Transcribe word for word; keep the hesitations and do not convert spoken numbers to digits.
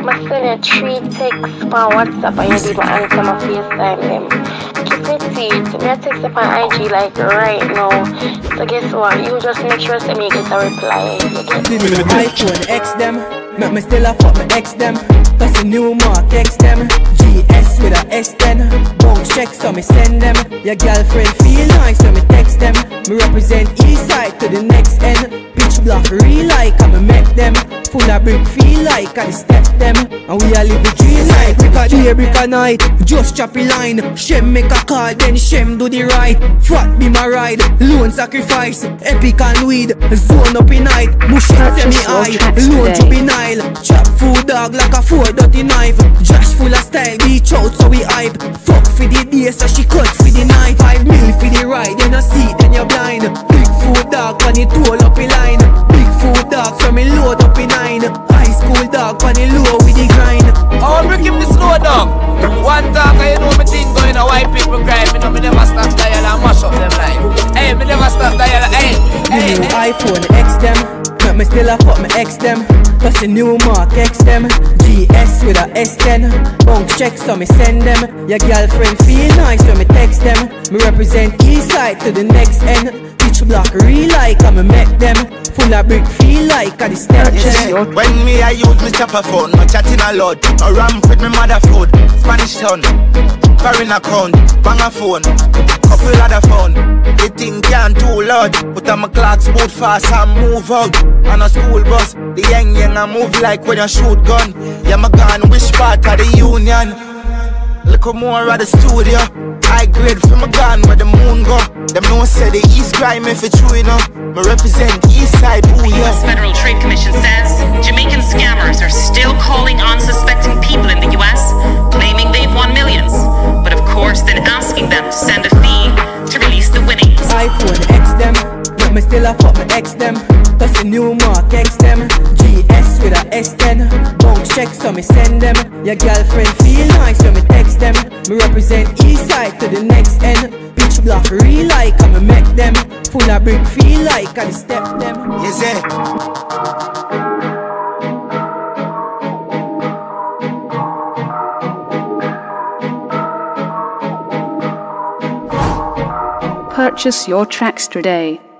I send you three texts on WhatsApp and you didn't answer my FaceTime them. Keep it sweet. Me a text up on I G like right now. So guess what? You just make sure send me get a reply. iPhone X them. Make me still a fuck my ex them. Cause the new mark X them. G S with a S ten. Bounce check so me send them. Your girlfriend feel nice so me text them. Me represent east side to the next end. Pitch block real like I me met them. Full of brick feel like I step them. And we all live the dream life. Brick a day, brick a night. Just choppy line. Shem make a call, then Shem do the right. Fat be my ride. Loan sacrifice. Epic and weed. Zone up in night. Bush it semi high. Loan to be Nile. Chop food dog like a four dirty knife. Josh full of style. Beach out so we hype. Fuck for the day so she cut for the night. Five mil for the ride. You no see then you're blind. Big food dog when you toll up in line. Big food dog so me load up in nine. High school dog when you low with the grind. Oh, break him the slow down. One talk you know me thing going on. White people cry. Me know me never stop dial and mash up them life. Hey, me never stop dial. Hey, hey, new hey. iPhone X them. Make me still a fuck my ex them. Plus the new mark X them. G S with a S ten. Bounce check so me send them. Your girlfriend feel nice when me text them. Me represent east side to the next end. Pitch block real like I me met them. Full of brick feel like I the step. When me I use me chopper phone, my chatting a lot. A ram with me mother food. Spanish town, foreign account, bang a phone, couple other phone. The thing can't too loud, but I'm a clocks boot fast and move out. On a school bus, the young young I move like when you shoot gun. Yeah, my gun, which part of the union? Look more at the studio. High grade from my gun where the moon go. Them no say the east crime if it's true enough. Me represent east side, ooh The U S yeah. Federal Trade Commission says Jamaican scammers are still calling unsuspecting people in the U S, claiming they've won millions, but of course then asking them to send a fee to release the winnings. iPhone X them. Make me still a fuck my ex them. Plus the new mark X them. G S with a S ten. Bounce check so me send them. Your girlfriend feel nice when me text them. Me represent east side to the next end. Pitch block real like I me met them. Full of brick feel like I step them. Yes, eh? Purchase your tracks today.